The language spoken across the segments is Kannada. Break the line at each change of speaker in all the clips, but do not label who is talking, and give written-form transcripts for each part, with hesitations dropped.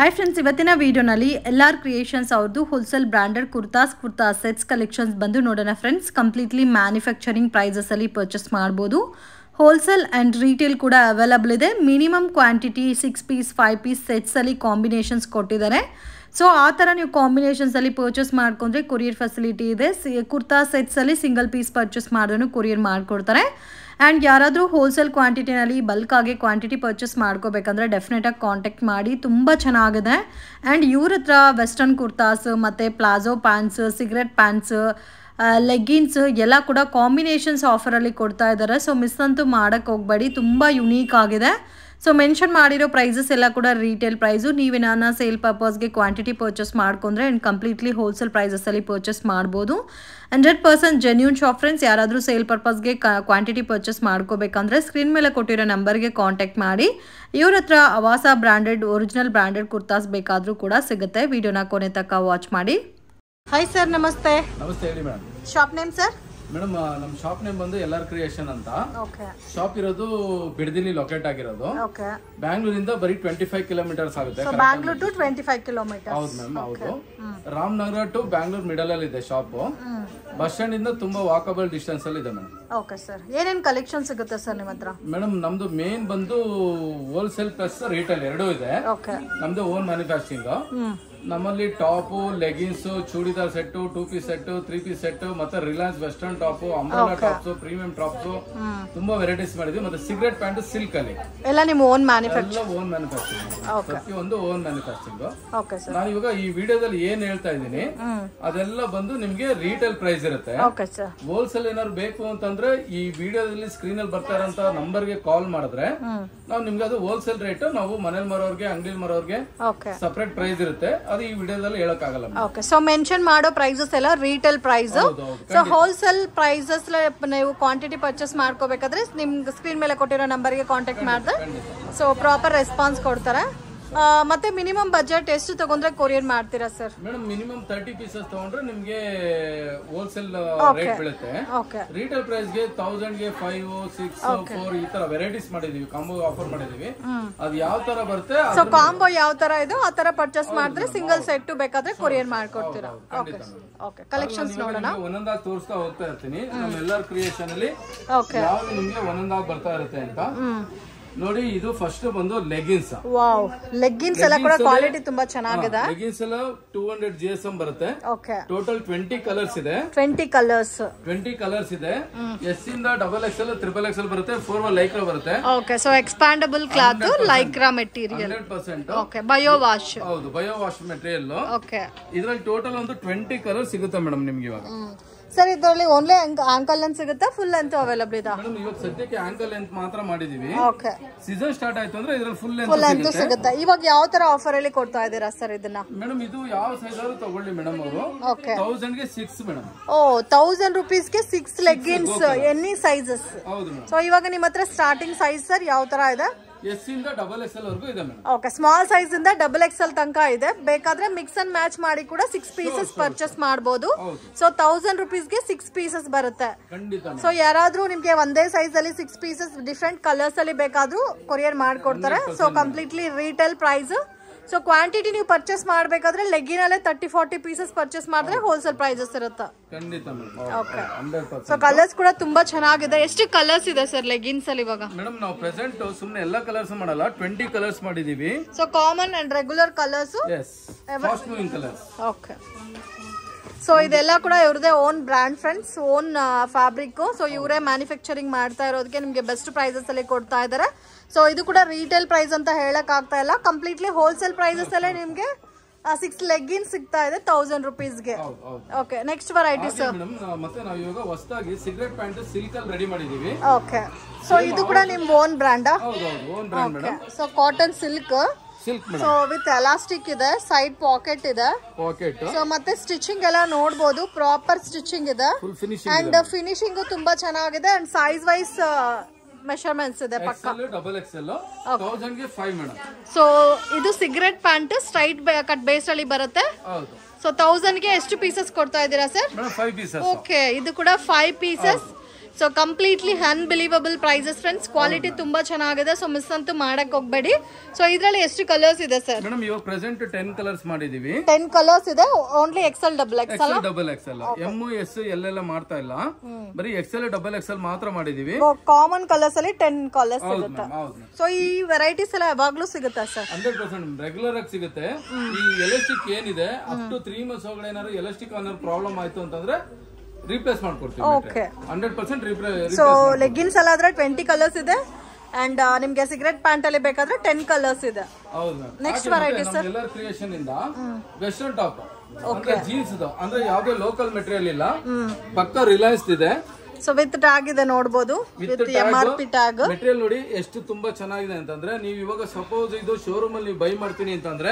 हाय फ्रेंड्स ಇವತ್ತಿನ ವಿಡಿಯೋನಲ್ಲಿ LR ಕ್ರಿಯೇಷನ್ಸ್ ಅವರದು wholesale branded kurta sets collections ಬಂದು ನೋಡೋಣ ಫ್ರೆಂಡ್ಸ್ ಕಂಪ್ಲೀಟ್ಲಿ ಮ್ಯಾನುಫ್ಯಾಕ್ಚರಿಂಗ್ ಪ್ರೈಸಸ್ ಅಲ್ಲಿ ಪರ್ಚೇಸ್ ಮಾಡಬಹುದು ಹೋಲ್ಸೇಲ್ ಅಂಡ್ ರಿಟೇಲ್ ಕೂಡ ಅವೈಲೇಬಲ್ ಇದೆ minimum quantity 6 piece 5 piece sets ಅಲ್ಲಿ ಕಾಂಬಿನೇಷನ್ಸ್ ಕೊಟ್ಟಿದ್ದಾರೆ ಸೊ ಆ ತರ ನೀವು ಕಾಂಬಿನೇಷನ್ಸ್ ಅಲ್ಲಿ ಪರ್ಚೇಸ್ ಮಾಡ್ಕೊಂಡ್ರೆ ಕೊರಿಯರ್ ಫೆಸಿಲಿಟಿ ಇದೆ ಕುರ್ತಾ ಸೆಟ್ಸ್ ಅಲ್ಲಿ ಸಿಂಗಲ್ ಪೀಸ್ ಪರ್ಚೇಸ್ ಮಾಡಿದ್ರು ಕೊರಿಯರ್ ಮಾಡ್ಕೊಡ್ತಾರೆ and ಯಾರಾದರೂ ಹೋಲ್ಸೇಲ್ ಕ್ವಾಂಟಿಟಿನಲ್ಲಿ ಬಲ್ಕ್ ಆಗಿ ಕ್ವಾಂಟಿಟಿ ಪರ್ಚೇಸ್ ಮಾಡ್ಕೋಬೇಕಂದ್ರೆ ಡೆಫಿನೆಟ್ ಆಗಿ ಕಾಂಟ್ಯಾಕ್ಟ್ ಮಾಡಿ ತುಂಬ ಚೆನ್ನಾಗಿದೆ ಆ್ಯಂಡ್ ಇವ್ರ ಹತ್ರ ವೆಸ್ಟರ್ನ್ ಕುರ್ತಾಸ್ ಮತ್ತು palazzo pants cigarette pants leggings ಎಲ್ಲ ಕೂಡ ಕಾಂಬಿನೇಷನ್ಸ್ ಆಫರಲ್ಲಿ ಕೊಡ್ತಾ ಇದ್ದಾರೆ ಸೊ ಮಿಸ್ ಅಂತೂ ಮಾಡೋಕ್ಕೆ ಹೋಗಬೇಡಿ ತುಂಬ ಯುನೀಕ್ ಆಗಿದೆ ಸೊ ಮೆನ್ಷನ್ ಮಾಡಿರೋ ಪ್ರೈಸಸ್ ಎಲ್ಲ ಕೂಡ ರಿಟೇಲ್ ಪ್ರೈಸು ನೀವೇನಾನ ಸೇಲ್ ಪರ್ಪಸ್ಗೆ ಕ್ವಾಂಟಿಟಿ ಪರ್ಚೇಸ್ ಮಾಡ್ಕೊಂಡ್ರೆ ಆ್ಯಂಡ್ ಕಂಪ್ಲೀಟ್ಲಿ ಹೋಲ್ಸೇಲ್ ಪ್ರೈಸಸಲ್ಲಿ ಪರ್ಚೇಸ್ ಮಾಡ್ಬೋದು 100% ಜೆನ್ಯೂನ್ ಶಾಪ್ ಫ್ರೆಂಡ್ಸ್ ಯಾರಾದರೂ ಸೇಲ್ ಪರ್ಪಸ್ಗೆ ಕ್ವಾಂಟಿಟಿ ಪರ್ಚೇಸ್ ಮಾಡ್ಕೋಬೇಕಂದ್ರೆ ಸ್ಕ್ರೀನ್ ಮೇಲೆ ಕೊಟ್ಟಿರೋ ನಂಬರ್ಗೆ ಕಾಂಟ್ಯಾಕ್ಟ್ ಮಾಡಿ ಇವ್ರ ಹತ್ರ ಅವಾಸ ಬ್ರ್ಯಾಂಡೆಡ್ ಒರಿಜಿನಲ್ ಬ್ರ್ಯಾಂಡೆಡ್ ಕುರ್ತಾಸ್ ಬೇಕಾದರೂ ಕೂಡ ಸಿಗುತ್ತೆ ವಿಡಿಯೋನ ಕೊನೆ ತನಕ ವಾಚ್ ಮಾಡಿ ಹಾಯ್ ಸರ್ ನಮಸ್ತೆ
ನಮಸ್ತೆ ಹೇಳಿ madam
shop name sir
madam ನಮ್ಮ ಶಾಪ್ ನೇಮ್ ಬಂದು LR ಕ್ರಿಯೇಷನ್ ಅಂತ
ಓಕೆ
ಶಾಪ್ ಇರೋದು ಬಿಡದಿಲಿ ಲೊಕೇಟ್ ಆಗಿರೋದು
ಓಕೆ
ಬ್ಯಾಂಗ್ಳೂರಿಂದ ಬರೀ 25 ಕಿಲೋಮೀಟರ್ಸ್ ಆಗುತ್ತೆ
ಬ್ಯಾಂಗ್ಳೂರ್ ಟು 25 ಕಿಲೋಮೀಟರ್
ಹೌದು ಮ್ಯಾಮ್ ಹೌದು ರಾಮನಗರ ಟು ಬ್ಯಾಂಗ್ಳೂರ್ ಮಿಡಲ್ ಅಲ್ಲಿ ಇದೆ ಶಾಪ್ ಬಸ್ ಸ್ಟ್ಯಾಂಡ್ ಇಂದ ತುಂಬಾ ವಾಕಬಲ್ ಡಿಸ್ಟೆನ್ಸ್ ಅಲ್ಲಿ ಇದೆ ಮೇಡಮ್
ಓಕೆ ಸರ್ ಏನೇನ್ ಕಲೆಕ್ಷನ್ ಸಿಗುತ್ತೆ ಸರ್ ನಿಮ್ಮ ಹತ್ರ
ಮೇಡಮ್ ನಮ್ದು ಮೇನ್ ಬಂದು ಹೋಲ್ಸೇಲ್ ಪ್ಲಸ್ ರಿಟೇಲ್ ಎರಡೂ ಇದೆ
ಓಕೆ
ನಮ್ದು ಓನ್ ಮ್ಯಾನುಫ್ಯಾಕ್ಚರಿಂಗ್ ನಮ್ಮಲ್ಲಿ top leggings churidar set 2 piece set 3 piece set ಮತ್ತೆ Reliance western top umbrella tops premium tops ತುಂಬಾ ವೆರೈಟೀಸ್ ಮಾಡಿದ್ವಿ ಮತ್ತೆ ಸಿಗರೆಟ್ ಪ್ಯಾಂಟ್ ಸಿಲ್ಕ್ ಅಲ್ಲಿ
ಎಲ್ಲ ನಿಮ್ಮ ಓನ್ ಮ್ಯಾನುಫ್ಯಾಕ್ಚರಿಂಗ್
ಎಲ್ಲ ಓನ್ ಮ್ಯಾನುಫ್ಯಾಕ್ಚರಿಂಗ್ ಪ್ರತಿಯೊಂದು ಓನ್ ಮ್ಯಾನುಫ್ಯಾಕ್ಚರಿಂಗ್
ಓಕೆ ಸರ್
ನಾನು ಇವಾಗ ಈ ವಿಡಿಯೋದಲ್ಲಿ ಏನ್ ಹೇಳ್ತಾ ಇದ್ದೀನಿ ಅದೆಲ್ಲ ಬಂದು ನಿಮ್ಗೆ ರಿಟೇಲ್ ಪ್ರೈಸ್ ಇರುತ್ತೆ
ಓಕೆ ಸರ್
ಹೋಲ್ಸೇಲ್ ಏನಾದ್ರು ಬೇಕು ಅಂತಂದ್ರೆ ಈ ವಿಡಿಯೋದಲ್ಲಿ ಸ್ಕ್ರೀನ್ ಅಲ್ಲಿ ಬರ್ತಾ ಇರೋಂತ ನಂಬರ್ ಗೆ ಕಾಲ್ ಮಾಡಿದ್ರೆ ನಾವು ನಿಮ್ಗೆ ಅದು ಹೋಲ್ಸೇಲ್ ರೇಟ್ ನಾವು ಮನೇಲಿ ಮಾರೋರ್ಗೆ ಅಂಗಡಿಲಿ ಮಾರೋರ್ಗೆ ಸಪರೇಟ್ ಪ್ರೈಸ್ ಇರುತ್ತೆ ಅದು ಈ ವಿಡಿಯೋದಲ್ಲಿ ಹೇಳಕ್ ಆಗಲ್ಲ
ಓಕೆ ಸೊ ಮೆನ್ಷನ್ ಮಾಡೋ ಪ್ರೈಸಸ್ ಎಲ್ಲ retail price so wholesale prices ನೀವು ಕ್ವಾಂಟಿಟಿ ಪರ್ಚೇಸ್ ಮಾಡ್ಕೋಬೇಕಾದ್ರೆ ನಿಮ್ಗೆ ಸ್ಕ್ರೀನ್ ಮೇಲೆ ಕೊಟ್ಟಿರೋ ನಂಬರ್ಗೆ ಕಾಂಟ್ಯಾಕ್ಟ್ ಮಾಡಿದ್ರೆ ಸೊ ಪ್ರಾಪರ್ ರೆಸ್ಪಾನ್ಸ್ ಕೊಡ್ತಾರೆ ಮತ್ತೆ ಮಿನಿಮಮ್ ಬಜೆಟ್ ಎಷ್ಟು ತಗೊಂಡ್ರೆ ಕೊರಿಯರ್ ಮಾಡ್ತೀರಾ ಸರ್
ಮೇಡಮ್ ಮಿನಿಮಮ್ 30 ಪೀಸಸ್ ತಗೊಂಡ್ರೆ ನಿಮ್ಗೆ ಹೋಲ್ಸೇಲ್ ರೇಟ್ ಬೀಳುತ್ತೆ ರಿಟೇಲ್ ಪ್ರೈಸ್ ಗೆ 1000 ಗೆ 5 6 4 ಈ ತರ ವೆರೈಟೀಸ್ ಮಾಡಿದೀವಿ ಕಾಂಬೋ ಆಫರ್ ಮಾಡಿದೀವಿ ಅದು ಯಾವ ತರ ಬರುತ್ತೆ
ಸೊ ಕಾಂಬೋ ಯಾವ ತರ ಇದೆ ಆ ತರ ಪರ್ಚೇಸ್ ಮಾಡಿದ್ರೆ ಸಿಂಗಲ್ ಸೆಟ್ ಬೇಕಾದ್ರೆ ಕೊರಿಯರ್ ಮಾಡ್ಕೊಡ್ತೀರಾ ಓಕೆ ಕಲೆಕ್ಷನ್ಸ್ ನೋಡೋಣ
ಒಂದೊಂದಾಗಿ ತೋರಿಸ್ತಾ ಹೋಗ್ತಾ ಇರ್ತೀನಿ ನಮ್ಮ LR ಕ್ರಿಯೇಷನ್ ಅಲ್ಲಿ ಯಾವ್ದು ನಿಮ್ಗೆ ಒಂದೊಂದಾಗಿ ಬರ್ತಾ ಇರುತ್ತೆ ಅಂತ ನೋಡಿ ಇದು ಫಸ್ಟ್ ಬಂದು ಲೆಗಿನ್ಸ್
ವಾವ್ ಲೆಗಿನ್ಸ್ ಎಲ್ಲ ಕೂಡ ಕ್ವಾಲಿಟಿ ತುಂಬಾ ಚೆನ್ನಾಗಿದೆ
ಲೆಗಿನ್ಸ್ ಎಲ್ಲ 200 GSM ಬರುತ್ತೆ
ಓಕೆ
ಟೋಟಲ್ 20 ಕಲರ್ಸ್ ಇದೆ
20 ಕಲರ್ಸ್
ಇದೆ ಎಸ್ ಇಂದ XXL XXL ಬರುತ್ತೆ 4 ಲೈಕ್ರಾ ಬರುತ್ತೆ
okay so expandable cloth lycra material
100%
okay bio wash
ಹೌದು ಬಯೋ ವಾಶ್ ಮೆಟೀರಿಯಲ್
ಓಕೆ
ಇದರಲ್ಲಿ ಟೋಟಲ್ ಒಂದು 20 ಕಲರ್ ಸಿಗುತ್ತೆ ಮೇಡಮ್ ನಿಮ್ಗೆ ಇವಾಗ
ಸರ್ ಇದರಲ್ಲಿ ಓನ್ಲಿ ಆಂಕಲ್ ಲೆಂತ್ ಸಿಗುತ್ತಾ ಫುಲ್ ಲೆಂತ್ ಅವೈಲೇಬಲ್ ಇದೆ
ಮೇಡಮ್ ಇವಾಗ ಸದ್ಯಕ್ಕೆ ಆಂಕಲ್ ಲೆಂತ್ ಮಾತ್ರ ಮಾಡಿದೀವಿ
ಓಕೆ
ಸೀಸನ್ ಸ್ಟಾರ್ಟ್ ಆಯ್ತು ಅಂದ್ರೆ ಇದರಲ್ಲಿ ಫುಲ್
ಲೆಂತ್ ಸಿಗುತ್ತೆ ಇವಾಗ ಯಾವ ತರ ಆಫರ್ ಅಲ್ಲಿ ಕೊಡ್ತಾ ಇದ್ದೀರಾ ಸರ್ ಇದನ್ನ
ಮೇಡಮ್ ಇದು ಯಾವ ಸೈಜ್ ಆದ್ರೂ ತಗೊಳ್ಳಿ ಮೇಡಮ್ ಅವರು
ಓಕೆ
1000 ಗೆ 6 ಮೇಡಮ್
ಓ 1000 ರೂಪೀಸ್ ಗೆ 6 ಲೆಗ್ಗಿನ್ಸ್ ಎನಿ ಸೈಜಸ್
ಹೌದು ಮೇಡಮ್
ಸೊ ಇವಾಗ ನಿಮ್ಮ ಹತ್ರ ಸ್ಟಾರ್ಟಿಂಗ್ ಸೈಜ್ ಸರ್ ಯಾವ ತರ ಇದೆ
ಎಸ್ ಇಂದ XXL ವರೆಗೂ ಇದೆ ಮೇಡಮ್
ಓಕೆ ಸ್ಮಾಲ್ ಸೈಜ್ ಇಂದ XXL ತನಕ ಇದೆ ಬೇಕಾದ್ರೆ ಮಿಕ್ಸ್ ಅಂಡ್ ಮ್ಯಾಚ್ ಮಾಡಿ ಕೂಡ 6 ಪೀಸಸ್ ಪರ್ಚೇಸ್ ಮಾಡಬಹುದು ಸೊ 1000 ರೂಪೀಸ್ ಗೆ 6 ಪೀಸಸ್ ಬರುತ್ತೆ ಸೊ ಯಾರಾದ್ರೂ ನಿಮ್ಗೆ ಒಂದೇ ಸೈಜ್ ಅಲ್ಲಿ 6 ಪೀಸಸ್ ಡಿಫ್ರೆಂಟ್ ಕಲರ್ಸ್ ಅಲ್ಲಿ ಬೇಕಾದ್ರೂ ಕೊರಿಯರ್ ಮಾಡ್ಕೊಡ್ತಾರೆ so completely retail price so quantity ನೀವು ಪರ್ಚೇಸ್ ಮಾಡಬೇಕಾದ್ರೆ ಲೆಗ್ಗಿನ್ ಅಲ್ಲೇ 30-40 ಪೀಸಸ್ ಪರ್ಚೇಸ್ ಮಾಡಿದ್ರೆ ಹೋಲ್ಸೇಲ್ ಪ್ರೈಸಸ್ ಇರುತ್ತೆ ಸೊ ಕಲರ್ಸ್ ಕೂಡ ತುಂಬಾ ಚೆನ್ನಾಗಿದೆ ಎಷ್ಟು ಕಲರ್ಸ್ ಇದೆ ಸರ್ ಲೆಗ್ಗಿನ್ಸ್ ಅಲ್ಲಿ ಇವಾಗ
ಮೇಡಮ್ ನಾವು ಪ್ರೆಸೆಂಟ್ ಸುಮ್ಮನೆ ಎಲ್ಲಾ ಕಲರ್ಸ್ ಮಾಡಲ್ಲ 20 ಕಲರ್ಸ್ ಮಾಡಿದೀವಿ
so common and regular colours
fast moving colours
okay so ಇದೆಲ್ಲ ಕೂಡ ಇವ್ರದೇ own brand friends own fabric so ಇವರೇ ಮ್ಯಾನುಫ್ಯಾಕ್ಚರಿಂಗ್ ಮಾಡ್ತಾ ಇರೋದಕ್ಕೆ ನಿಮಗೆ ಬೆಸ್ಟ್ ಪ್ರೈಸಸ್ ಅಲ್ಲಿ ಕೊಡ್ತಾ ಇದ್ದಾರೆ ಸೊ ಇದು ಕೂಡ ರಿಟೇಲ್ ಪ್ರೈಸ್ ಅಂತ ಹೇಳಕ್ ಆಗ್ತಾ ಇಲ್ಲ ಕಂಪ್ಲೀಟ್ಲಿ ಹೋಲ್ಸೇಲ್ ಪ್ರೈಸಸ್ ಅಲ್ಲೇ ನಿಮ್ಗೆ 6 ಲೆಗ್ಗಿನ್ಸ್ ಸಿಗ್ತಾ ಇದೆ 1000 ರೂಪೀಸ್ಗೆ ಓಕೆ ನೆಕ್ಸ್ಟ್ ವೆರೈಟಿ ಸರ್
ಮತ್ತೆ ನಾವು ಇವಾಗ ಹೊಸದಾಗಿ ಸಿಗರೆಟ್ ಪ್ಯಾಂಟ್ ಸಿಲ್ಕ್ ಅಲ್ಲಿ ರೆಡಿ ಮಾಡಿದೀವಿ
ಓಕೆ ಸೊ ಇದು ಕೂಡ ನಿಮ್ own brand
own brand madam
so cotton silk so with elastic ಇದೆ ಸೈಡ್ ಪಾಕೆಟ್ ಇದೆ ಸೊ ಮತ್ತೆ ಸ್ಟಿಚಿಂಗ್ ಎಲ್ಲ ನೋಡಬಹುದು ಪ್ರಾಪರ್ ಸ್ಟಿಚಿಂಗ್ ಇದೆ ಅಂಡ್ ಫಿನಿಶಿಂಗ್ ತುಂಬಾ ಚೆನ್ನಾಗಿದೆ ಅಂಡ್ ಸೈಜ್ ವೈಸ್ ಮೆಷರ್ಮೆಂಟ್ಸ್ ಇದೆ ಪಕ್ಕ
XXL 1000 ಗೆ 5 ಮೇಡಂ
ಸೊ ಇದು cigarette pant straight cut base ಅಲ್ಲಿ ಬರುತ್ತೆ ಸೊ 1000 ಗೆ ಎಷ್ಟು ಪೀಸಸ್ ಕೊಡ್ತಾ ಇದ್ದೀರಾ ಸರ್
ಮೇಡಂ 5 ಪೀಸಸ್
ಓಕೆ ಇದು ಕೂಡ 5 pieces so completely unbelievable prices friends. Quality ತುಂಬಾ ಚೆನ್ನಾಗಿದೆ, ಸೊ ಮಿಸ್ ಅಂತೂ ಮಾಡಕ್ ಹೋಗ್ಬೇಡಿ. ಸೊ ಇದರಲ್ಲಿ ಎಷ್ಟು ಕಲರ್ಸ್ ಇದೆ ಸರ್?
ಮೇಡಮ್ ಇವಾಗ ಪ್ರೆಸೆಂಟ್ 10 ಕಲರ್ಸ್ ಮಾಡಿದೀವಿ.
10 ಕಲರ್ಸ್ ಇದೆ. Only XL double XL
M S L ಎಲ್ಲ ಮಾಡ್ತಾ ಇಲ್ಲ, ಬರೀ ಎಕ್ಸೆಲ್ ಡಬಲ್ ಎಕ್ಸೆಲ್ ಮಾತ್ರ ಮಾಡಿದೀವಿ.
ಕಾಮನ್ ಕಲರ್ಸ್ ಅಲ್ಲಿ 10 ಕಲರ್ಸ್ ಸಿಗುತ್ತೆ. ಸೊ ಈ ವೆರೈಟೀಸ್ ಎಲ್ಲ ಯಾವಾಗ್ಲೂ ಸಿಗುತ್ತಾ ಸರ್?
100% ರೆಗ್ಯುಲರ್ ಆಗಿ ಸಿಗುತ್ತೆ. ಈ ಎಲಾಸ್ಟಿಕ್ ಏನಿದೆ ಅಪ್ ಟು 3 months ಒಳಗಡೆ ಏನಾದ್ರು ಎಲಾಸ್ಟಿಕ್ ಅನ್ನೋ ಪ್ರಾಬ್ಲಮ್ ಆಯ್ತು ಅಂತಂದ್ರೆ ರಿಪ್ಲೇಸ್ ಮಾಡ್ಕೊಡ್ತೀವಿ. 100% ರಿಪ್ಲೇಸ್.
ಸೊ ಲೆಗ್ಗಿನ್ಸ್ ಎಲ್ಲ ಆದ್ರೆ 20 ಕಲರ್ಸ್ ಇದೆ. ಅಂಡ್ ನಿಮ್ಗೆ ಸಿಗರೆಟ್ ಪ್ಯಾಂಟ್ ಅಲ್ಲಿ ಬೇಕಾದ್ರೆ 10 ಕಲರ್ಸ್ ಇದೆ.
ಹೌದು.
ನೆಕ್ಸ್ಟ್ ವೆರೈಟಿ ಸರ್,
ಎಲ್ಲರ್ ಕ್ರಿಯೇಷನ್ ಇಂದ ವೆಸ್ಟರ್ನ್ ಟಾಪ್ ಅಂದ್ರೆ ಜೀನ್ಸ್ ಇದು, ಅಂದ್ರೆ ಯಾವ್ದೇ ಲೋಕಲ್ ಮೆಟೀರಿಯಲ್ ಇಲ್ಲ, ಪಕ್ಕ ರಿಲಯನ್ಸ್ ಇದೆ.
ಸೊ ವಿತ್ ಟ್ಯಾಗ್ ಇದೆ ನೋಡಬಹುದು, ವಿತ್ MRP ಟ್ಯಾಗ್.
ಮೆಟೀರಿಯಲ್ ನೋಡಿ ಎಷ್ಟು ತುಂಬಾ ಚೆನ್ನಾಗಿದೆ ಅಂತಂದ್ರೆ, ನೀವು ಇವಾಗ ಸಪೋಸ್ ಇದು ಶೋರೂಮ್ ಅಲ್ಲಿ ನೀವು ಬೈ ಮಾಡ್ತೀನಿ ಅಂತಂದ್ರೆ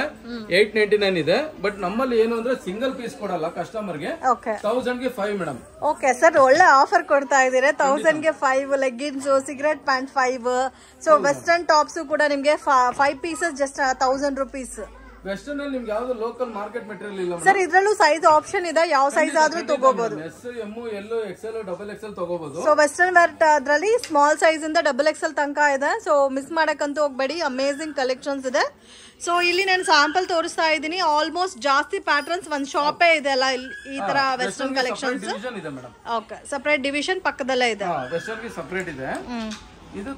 899 ಇದೆ. ಬಟ್ ನಮ್ಮಲ್ಲಿ ಏನು ಅಂದ್ರೆ ಸಿಂಗಲ್ ಪೀಸ್ ಕೊಡಲ್ಲ ಕಸ್ಟಮರ್ ಗೆ. 1000 ಗೆ 5 ಮೇಡಮ್.
ಓಕೆ ಸರ್, ಒಳ್ಳೆ ಆಫರ್ ಕೊಡ್ತಾ ಇದ್ದೀರಾ. 1000 ಗೆ 5 leggings, cigarette pant 5. So western tops ಕೂಡ ನಿಮ್ಗೆ 5 ಪೀಸಸ್ ಜಸ್ಟ್ 1000 rupees.
ವೆಸ್ಟರ್ನ್ ಅಲ್ಲಿ ನಿಮ್ಗೆ ಯಾವ್ದು ಲೋಕಲ್ ಮಾರ್ಕೆಟ್ ಮೆಟೀರಿಯಲ್ ಇಲ್ಲ
ಸರ್. ಇದ್ರಲ್ಲೂ ಸೈಜ್ ಆಪ್ಷನ್ ಇದೆ, ಯಾವ ಸೈಜ್ ಆದ್ರೂ ತಗೋಬಹುದು.
S, M, L, XL, double XL ತಗೋಬಹುದು.
ಸೊ ವೆಸ್ಟರ್ನ್ ವೇರ್ ಅದ್ರಲ್ಲಿ ಸ್ಮಾಲ್ ಸೈಜ್ ಇಂದ ಡಬಲ್ ಎಕ್ಸೆಲ್ ತನಕ ಇದೆ. ಸೊ ಮಿಸ್ ಮಾಡಕ್ಕಂತೂ ಹೋಗ್ಬೇಡಿ, ಅಮೇಜಿಂಗ್ ಕಲೆಕ್ಷನ್ಸ್ ಇದೆ. ಸೊ ಇಲ್ಲಿ ನಾನು ಸ್ಯಾಂಪಲ್ ತೋರಿಸ್ತಾ ಇದ್ದೀನಿ. ಆಲ್ಮೋಸ್ಟ್ ಜಾಸ್ತಿ ಪ್ಯಾಟರ್ನ್ಸ್ ಒಂದ್ ಶಾಪೇ ಇದೆ ಅಲ್ಲ ಈ ತರ western collections. Okay, separate division ಪಕ್ಕದಲ್ಲೇ ಇದೆ.
ವೆಸ್ಟರ್ನ್ ಗೆ ಸಪರೇಟ್ ಇದೆ. ಇದು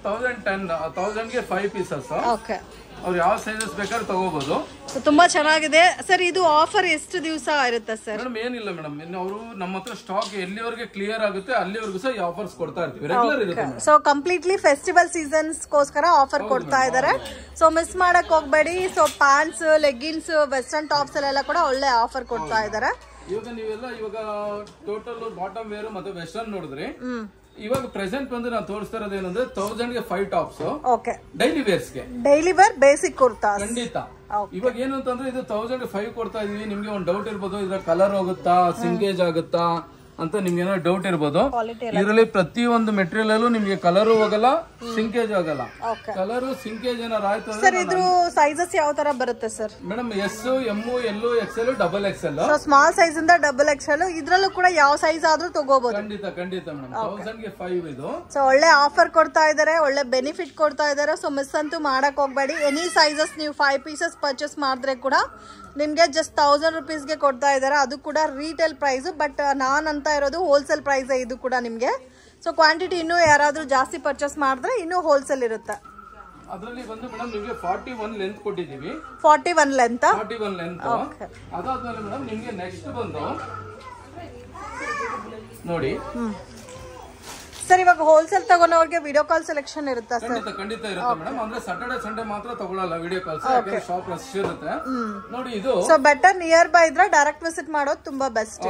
1010 ಗೆ 5 ಪೀಸಸ್.
ಓಕೆ,
ಅವ್ರು ಯಾವ ಸೈಜಸ್ ಬೇಕಾದ್ರೂ ತಗೋಬಹುದು.
ತುಂಬಾ ಚೆನ್ನಾಗಿದೆ ಸರ್. ಇದು ಆಫರ್ ಎಷ್ಟು ದಿವಸ ಇರುತ್ತೆ ಸರ್?
ಮೇಡಮ್ ಏನಿಲ್ಲ ಮೇಡಮ್, ಇನ್ನು ಅವರು ನಮ್ಮ ಹತ್ರ ಸ್ಟಾಕ್ ಎಲ್ಲಿವರೆಗೆ ಕ್ಲಿಯರ್ ಆಗುತ್ತೆ ಅಲ್ಲಿವರೆಗೂ ಸಹ ಈ ಆಫರ್ಸ್ ಕೊಡ್ತಾ ಇರ್ತೀವಿ, ರೆಗ್ಯುಲರ್ ಇರುತ್ತೆ.
ಸೊ ಕಂಪ್ಲೀಟ್ಲಿ ಫೆಸ್ಟಿವಲ್ ಸೀಸನ್ಸ್ ಗೋಸ್ಕರ ಆಫರ್ ಕೊಡ್ತಾ ಇದ್ದಾರೆ. ಸೊ ಮಿಸ್ ಮಾಡಕ್ ಹೋಗ್ಬೇಡಿ. So pants, leggings, western tops ಎಲ್ಲ ಕೂಡ ಒಳ್ಳೆ ಆಫರ್ ಕೊಡ್ತಾ ಇದ್ದಾರೆ.
ಇವಾಗ ನೀವೆಲ್ಲ ಇವಾಗ ಟೋಟಲ್ ಬಾಟಮ್ ವೇರ್ ಮತ್ತೆ ವೆಸ್ಟರ್ನ್ ನೋಡಿದ್ರಿ. ಇವಾಗ ಪ್ರೆಸೆಂಟ್ ಬಂದು ನಾವು ತೋರಿಸ್ತಾ ಇರೋದು ಏನಂದ್ರೆ 1000 ಗೆ 5 ಟಾಪ್ಸ್.
ಓಕೆ,
ಡೈಲಿ ವೇರ್ಸ್ ಗೆ,
ಡೈಲಿ ವೇರ್ ಬೇಸಿಕ್ ಕುರ್ತಾ.
ಖಂಡಿತ. ಇವಾಗ ಏನು ಅಂತಂದ್ರೆ ಇದು 1000 ಗೆ 5 ಕೊಡ್ತಾ ಇದೀವಿ. ನಿಮ್ಗೆ ಒಂದು ಡೌಟ್ ಇರ್ಬೋದು, ಇದ್ರ ಕಲರ್ ಹೋಗುತ್ತಾ, ಸಿಂಕೇಜ್ ಆಗುತ್ತಾ ಅಂತ ನಿಮ್ಗೆ ಏನೋ ಡೌಟ್ ಇರ್ಬೋದು. ಇದರಲ್ಲಿ ಪ್ರತಿಯೊಂದು ಮೆಟೀರಿಯಲ್ ಅಲ್ಲೂ ನಿಮ್ಗೆ ಕಲರ್ ಹೋಗಲ್ಲ, ಸಿಂಕೇಜ್ ಆಗಲ್ಲ. ಕಲರ್ ಸಿಂಕೇಜ್ ಏನಾರು ಆಯ್ತು
ಸರ್. ಇದ್ರ ಸೈಜಸ್ ಯಾವ ತರ ಬರುತ್ತೆ sir?
Madam S, M, L, XL, double XL.
Small size ಇಂದ ಡಬಲ್ ಎಕ್ಸೆಲ್. ಇದ್ರಲ್ಲೂ ಕೂಡ ಯಾವ ಸೈಜ್ ಆದ್ರೂ ತಗೋಬಹುದು.
ಖಂಡಿತ ಖಂಡಿತ ಮೇಡಮ್. 1000 ಗೆ 5 ಇದು.
ಸೊ ಒಳ್ಳೆ ಆಫರ್ ಕೊಡ್ತಾ ಇದಾರೆ, ಒಳ್ಳೆ ಬೆನಿಫಿಟ್ ಕೊಡ್ತಾ ಇದಾರೆ. ಸೊ ಮಿಸ್ ಅಂತೂ ಮಾಡಕ್ ಹೋಗ್ಬೇಡಿ. ಎನಿ ಸೈಜಸ್ ನೀವು 5 ಪೀಸಸ್ ಪರ್ಚೇಸ್ ಮಾಡಿದ್ರೆ ಕೂಡ ನಿಮ್ಗೆ ಜಸ್ಟ್ 1000 rupees ಗೆ ಕೊಡ್ತಾ ಇದಾರೆ. ಅದು ಕೂಡ ರೀಟೇಲ್ ಪ್ರೈಸ್. ಬಟ್ ನಾನ್ ಅಂತ ಇರೋದು ಹೋಲ್ಸೇಲ್ ಪ್ರೈಸ್ ಇದು ಕೂಡ ನಿಮ್ಗೆ. ಸೊ ಕ್ವಾಂಟಿಟಿ ಇನ್ನೂ ಯಾರಾದ್ರೂ ಜಾಸ್ತಿ ಪರ್ಚೇಸ್ ಮಾಡಿದ್ರೆ ಇನ್ನೂ ಹೋಲ್ಸೇಲ್ ಇರುತ್ತೆ.
ಅದರಲ್ಲಿ ಬಂದು ಮೇಡಮ್ ನಿಮಗೆ 41 ಲೆಂತ್ ಕೊಟ್ಟಿದ್ದೀವಿ.
41 ಲೆಂತ್.
41 ಲೆಂತ್. ಅದಾದ್ಮೇಲೆ ಮೇಡಮ್ ನಿಮಗೆ ನೆಕ್ಸ್ಟ್ ಬಂದು ನೋಡಿ
ಸರ್, ಇವಾಗ ಹೋಲ್ಸೇಲ್ ತಗೋನವ್ರಿಗೆ ವಿಡಿಯೋ ಕಾಲ್ ಸೆಲೆಕ್ಷನ್ ಇರುತ್ತಾ ಸರ್?
ಖಂಡಿತ ಇರುತ್ತೆ ಮೇಡಮ್. ಅಂದ್ರೆ ಸಾಟರ್ಡೆ ಸಂಡೇ ಮಾತ್ರ ತಗೊಳ್ಳಲ್ಲ ವಿಡಿಯೋ ಕಾಲ್ಸ್, ಶಾಪ್ ರಶ್ ಇರುತ್ತೆ ನೋಡಿ. ಇದು
ಸೊ ಬೆಟರ್ ನಿಯರ್ ಬೈ ಇದ್ರೆ ಡೈರೆಕ್ಟ್ ವಿಸಿಟ್ ಮಾಡೋದು ತುಂಬಾ ಬೆಸ್ಟ್.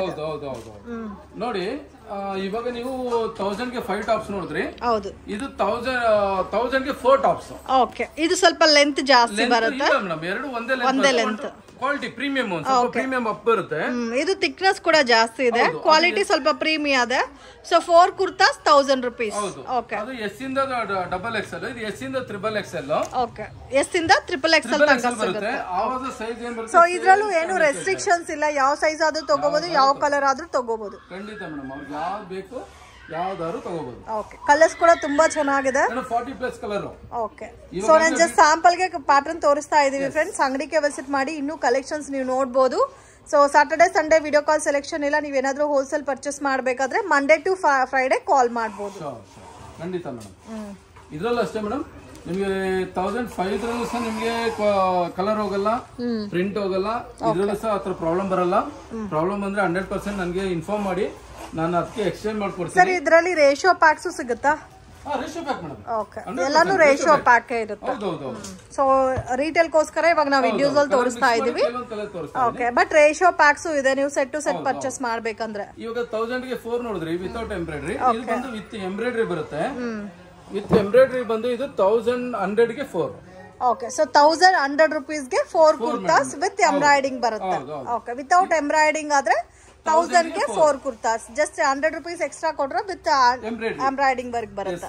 ನೋಡಿ ಇವಾಗ ನೀವು 1000 ಗೆ 5 ಟಾಪ್ಸ್ ನೋಡಿದ್ರಿ.
ಹೌದು.
ಇದು 1000 ಗೆ 4 ಟಾಪ್ಸ್.
ಓಕೆ, ಇದು ಸ್ವಲ್ಪ ಲೆಂತ್ ಜಾಸ್ತಿ ಬರುತ್ತೆ
ಮೇಡಮ್. ಎರಡು ಒಂದೇ ಲೆಂತ್. ಕ್ವಾಲಿಟಿ ಪ್ರೀಮಿಯಂ, ಸ್ವಲ್ಪ ಪ್ರೀಮಿಯಂ ಅಪ್ ಬರುತ್ತೆ.
ಇದು ಥಿಕ್ನೆಸ್ ಕೂಡ ಜಾಸ್ತಿ ಇದೆ, ಕ್ವಾಲಿಟಿ ಸ್ವಲ್ಪ ಪ್ರೀಮಿಯಂ ಇದೆ. So 4 kurtas 1000 rupees. ಓಕೆ,
ಅದು ಎಸ್ ಇಂದ ಡಬಲ್ ಎಕ್ಸೆಲ್, ಇದು ಎಸ್ ಇಂದ ಟ್ರಿಪಲ್ ಎಕ್ಸೆಲ್.
ಓಕೆ, ಎಸ್ ಇಂದ ಟ್ರಿಪಲ್ ಎಕ್ಸೆಲ್ ತನಕ
ಬರುತ್ತೆ. ಆವಾದ ಸೈಜ್ ಏನು ಬರುತ್ತೆ.
ಸೊ ಇದ್ರಲ್ಲೂ ಏನು ರೆಸ್ಟ್ರಿಕ್ಷನ್ಸ್ ಇಲ್ಲ, ಯಾವ ಸೈಜ್ ಆದ್ರೂ ತಗೋಬಹುದು, ಯಾವ ಕಲರ್ ಆದ್ರೂ ತಗೋಬಹುದು.
ಖಂಡಿತ ಮೇಡಮ್, ಅವ್ರಿಗೆ ಯಾವ್ದು ಬೇಕು ಯಾವ್ದಾದ್ರು ತಗೋಬಹುದು.
ಓಕೆ, ಕಲರ್ಸ್ ಕೂಡ ತುಂಬಾ ಚೆನ್ನಾಗಿದೆ.
40+ ಕಲರ್.
ಓಕೆ, ಸೊ ನಾನು ಜಸ್ಟ್ ಸ್ಯಾಂಪಲ್ ಗೆ ಪ್ಯಾಟರ್ನ್ ತೋರಿಸ್ತಾ ಇದೀವಿ ಫ್ರೆಂಡ್ಸ್. ಅಂಗಡಿಗೆ ವಿಸಿಟ್ ಮಾಡಿ ಇನ್ನೂ ಕಲೆಕ್ಷನ್ಸ್ ನೀವು ನೋಡಬಹುದು. So Saturday Sunday video call selection ಇಲ್ಲ. ನೀವೇನಾದ್ರೂ ಹೋಲ್ಸೇಲ್ ಪರ್ಚೇಸ್ ಮಾಡಬೇಕಾದ್ರೆ ಮಂಡೇ ಟು ಫ್ರೈಡೆ ಕಾಲ್ ಮಾಡಬಹುದು.
ಖಂಡಿತ ಮೇಡಮ್. ಇದ್ರಲ್ಲೂ ಅಷ್ಟೇ ಮೇಡಮ್, ನಿಮಗೆ 1005 ಸಹ ನಿಮ್ಗೆ ಕಲರ್ ಹೋಗಲ್ಲ, ಪ್ರಿಂಟ್ ಹೋಗಲ್ಲ. ಇದ್ರಲ್ಲೂ ಸಹ ಹತ್ರ ಪ್ರಾಬ್ಲಮ್ ಬರಲ್ಲ. ಪ್ರಾಬ್ಲಮ್ ಬಂದ್ರೆ 100% ನನಗೆ ಇನ್ಫಾರ್ಮ್ ಮಾಡಿ, ನಾನು ಅದಕ್ಕೆ ಎಕ್ಸ್ಚೇಂಜ್ ಮಾಡ್ಕೊಡ್ತೀನಿ.
ಸರ್, ಇದರಲ್ಲಿ ರೇಷಿಯೋ ಪ್ಯಾಕ್ಸ್ ಸಿಗುತ್ತಾ?
Ratio pack madam.
ಓಕೆ, ಎಲ್ಲಾನು ರೇಷಿಯೋ ಪ್ಯಾಕ್ ಇರುತ್ತೆ. ಸೊ ರಿಟೇಲ್ ಗೋಸ್ಕರ ಇವಾಗ ನಾವು ವಿಡಿಯೋಸ್ ಅಲ್ಲಿ ತೋರಿಸ್ತಾ ಇದೀವಿ. ಓಕೆ, ಬಟ್ ರೇಷಿಯೋ ಪ್ಯಾಕ್ಸ್ ಇದೆ, ನೀವು ಸೆಟ್ ಟು ಸೆಟ್ ಪರ್ಚೇಸ್ ಮಾಡ್ಬೇಕಂದ್ರೆ.
ಇವಾಗ 1000 ಗೆ 4 ನೋಡಿದ್ರಿ, ವಿತೌಟ್ ಎಂಬ್ರಾಯ್ಡ್ರಿ. ಇದು ಬಂದು ವಿತ್ ಎಂಬ್ರಾಯ್ಡ್ರಿ ಬರುತ್ತೆ. ವಿತ್ ಎಂಬ್ರಾಯ್ಡ್ರಿ ಬಂದು ಇದು 1100 ಗೆ 4.
ಓಕೆ, ಸೊ 1100 rupees ಗೆ 4 ಕುರ್ತಾಸ್ ವಿತ್ ಎಂಬ್ರಾಯ್ಡಿಂಗ್ ಬರುತ್ತೆ. ಓಕೆ, ವಿತೌಟ್ ಎಂಬ್ರಾಯ್ಡಿಂಗ್ ಆದ್ರೆ 1000 ಗೆ 4 ಕುರ್ತಾಸ್. ಜಸ್ಟ್ 100 rupees ಎಕ್ಸ್ಟ್ರಾ ಕೊಟ್ರೆ ವಿತ್ ಎಂಬ್ರಾಯ್ಡಿಂಗ್ ವರ್ಕ್ ಬರುತ್ತೆ.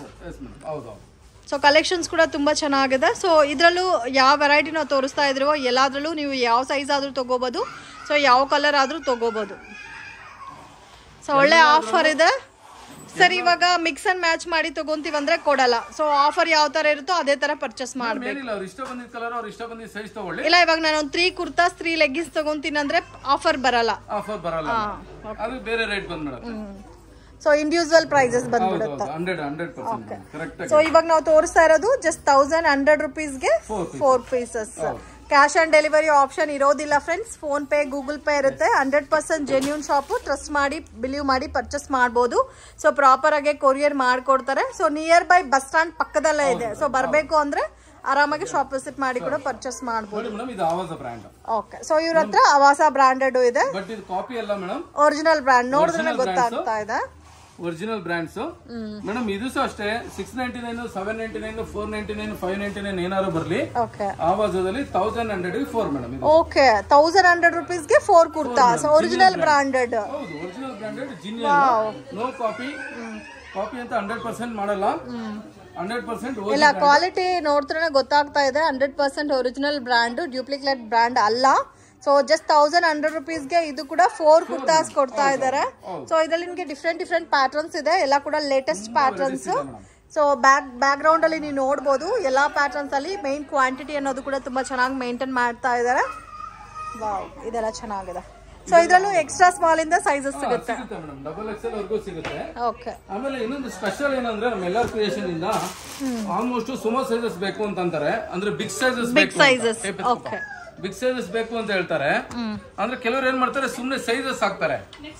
ಸೊ ಕಲೆಕ್ಷನ್ಸ್ ಕೂಡ ತುಂಬಾ ಚೆನ್ನಾಗಿದೆ. ಸೊ ಇದರಲ್ಲೂ ಯಾವ ವೆರೈಟಿ ನಾವು ತೋರಿಸ್ತಾ ಇದ್ರೋ ಎಲ್ಲಾದ್ರಲ್ಲೂ ನೀವು ಯಾವ ಸೈಜ್ ಆದ್ರೂ ತಗೋಬಹುದು. ಸೊ ಯಾವ ಕಲರ್ ಆದ್ರೂ ತಗೋಬಹುದು. ಸೊ ಒಳ್ಳೆ ಆಫರ್ ಇದೆ. ಸರ್ ಇವಾಗ ಮಿಕ್ಸ್ ಅಂಡ್ ಮ್ಯಾಚ್ ಮಾಡಿ ತಗೊಂತೀವಿ ಅಂದ್ರೆ ಕೊಡಲ್ಲ. ಸೊ ಆಫರ್ ಯಾವ ತರ ಇರುತ್ತೋ ಅದೇ ತರ ಪರ್ಚೇಸ್ ಮಾಡ್ಬೇಕು.
ಏನಿಲ್ಲ, ಅವ್ರು ಇಷ್ಟ ಬಂದಿದ್ದ ಕಲರ್ ಅವ್ರು ಇಷ್ಟ ಬಂದಿದ್ದ ಸೈಜ್ ತಗೊಳ್ಳಿ.
ಇಲ್ಲ ಇವಾಗ ನಾನು ಒಂದು 3 ಕುರ್ತಾಸ್ 3 ಲೆಗ್ಗಿನ್ಸ್ ತಗೊಂತೀನಿ ಅಂದ್ರೆ ಆಫರ್ ಬರಲ್ಲ.
ಅದು ಬೇರೆ ರೇಟ್ ಬಂದ್ಬಿಡುತ್ತೆ.
ಸೊ ಇಂಡಿವಿಜುವಲ್ ಪ್ರೈಸಸ್ ಬಂದ್ಬಿಡುತ್ತೆ.
100% ಕರೆಕ್ಟ್.
ಸೊ ಇವಾಗ ನಾವು ತೋರಿಸ್ತಾ ಇರೋದು ಜಸ್ಟ್ 1100 rupeesಗೆ 4 pieces. Cash on delivery option ಇರೋದಿಲ್ಲ friends. PhonePe Google Pay ಇರುತ್ತೆ. 100% ಜೆನ್ಯೂನ್ ಶಾಪು, ಟ್ರಸ್ಟ್ ಮಾಡಿ ಬಿಲೀವ್ ಮಾಡಿ ಪರ್ಚೇಸ್ ಮಾಡಬಹುದು. ಸೊ ಪ್ರಾಪರ್ ಆಗಿ ಕೊರಿಯರ್ ಮಾಡ್ಕೊಡ್ತಾರೆ. So nearby bus stand ಪಕ್ಕದಲ್ಲೇ ಇದೆ. ಸೊ ಬರಬೇಕು ಅಂದ್ರೆ ಆರಾಮಾಗಿ ಶಾಪ್ ವಿಸಿಟ್ ಮಾಡಿ ಕೂಡ ಪರ್ಚೇಸ್ ಮಾಡಬಹುದು. ಓಕೆ, ಸೊ ಇವ್ರ ಹತ್ರ ಆವಾಸ ಬ್ರಾಂಡೆಡ್ ಇದೆ.
ಬಟ್ ಇದು ಕಾಪಿ ಅಲ್ಲ ಮೇಡಮ್,
ಒರಿಜಿನಲ್ ಬ್ರಾಂಡ್. ನೋಡಿದ್ರೆ ಗೊತ್ತಾಗ್ತಾ ಇದೆ
ಒರಿಜಿನಲ್ ಬ್ರಾಂಡ್ಸ್ ಮೇಡಮ್. ಇದು ಸಹ ಅಷ್ಟೇ 699, 799, 499, 599 ಏನಾದ್ರು ಬರ್ಲಿ, ಆವಾಜದಲ್ಲಿ 1100 4 ಮೇಡಮ್.
ಓಕೆ, 1100 rupeesಗೆ 4 ಕುರ್ತಾಸ್ ಒರಿಜಿನಲ್ ಬ್ರಾಂಡೆಡ್.
ಹೌದು, original branded, genuine, no copy. Copy ಅಂತ 100% ಮಾಡಲ್ಲ. 100%
ಇಲ್ಲ, ಕ್ವಾಲಿಟಿ ನೋಡ್ತಾರೆ ಗೊತ್ತಾಗ್ತಾ ಇದೆ. 100% ಒರಿಜಿನಲ್ ಬ್ರಾಂಡ್, ಡ್ಯೂಪ್ಲಿಕೇಟ್ ಬ್ರಾಂಡ್ ಅಲ್ಲ. ಸೊ ಜಸ್ಟ್ 1100 rupeesಗೆ ಇದು ಕೂಡ 4 ಕುರ್ತಾಸ್ ಕೊಡ್ತಾ ಇದ್ದಾರೆ. ಸೊ ಇದರಲ್ಲಿ ನಿಮಗೆ ಡಿಫ್ರೆಂಟ್ ಪ್ಯಾಟರ್ನ್ಸ್ ಇದೆ, ಎಲ್ಲ ಕೂಡ latest patterns. So background ಅಲ್ಲಿ ನೀವು ನೋಡಬಹುದು ಎಲ್ಲಾ ಪ್ಯಾಟರ್ನ್ಸ್ ಅಲ್ಲಿ ಮೇನ್ ಕ್ವಾಂಟಿಟಿ ಅನ್ನೋದು ಕೂಡ ತುಂಬಾ ಚೆನ್ನಾಗಿ ಮೇಂಟೈನ್ ಮಾಡ್ತಾ ಇದ್ದಾರೆ. ವಾವ್, ಇದೆಲ್ಲ ಚೆನ್ನಾಗಿದೆ. ಸೊ ಇದರಲ್ಲೂ ಎಕ್ಸ್ಟ್ರಾ ಸ್ಮಾಲ್ ಇಂದ ಸೈಜಸ್ ಸಿಗುತ್ತೆ
ಮೇಡಮ್, ಡಬಲ್ ಎಕ್ಸೆಲ್ ವರೆಗೂ ಸಿಗುತ್ತೆ.
ಓಕೆ,
ಆಮೇಲೆ ಇನ್ನೊಂದು ಸ್ಪೆಷಲ್ ಏನಂದ್ರೆ ನಮ್ಮ ಎಲ್ಲಾರ್ ಕ್ರಿಯೇಷನ್ ಇಂದ ಆಲ್ಮೋಸ್ಟ್ ಸುಮಾರು ಸೈಜಸ್ ಬೇಕು ಅಂತಾರೆ. ಅಂದ್ರೆ ಬಿಗ್ ಸೈಜಸ್ ಬೇಕು.
ಓಕೆ,
ಬಿಗ್ ಸೈಜಸ್ ಬೇಕು ಅಂತ ಹೇಳ್ತಾರೆ. ಅಂದ್ರೆ ಕೆಲವರು ಏನ್ ಮಾಡ್ತಾರೆ, ಸುಮ್ನೆ ಸೈಜಸ್ ಹಾಕ್ತಾರೆ.